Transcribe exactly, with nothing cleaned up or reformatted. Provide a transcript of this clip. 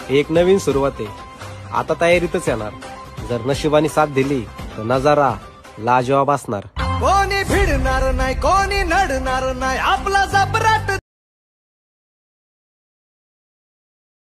ही एक नवीन सुरुवात आहे. आता तयारीतच येणार. जर नशिबाने साथ दिली तर नजारा लाजवाब असणार. कोणी भिडणार नाही, कोणी नडणार नाही, आपला जबर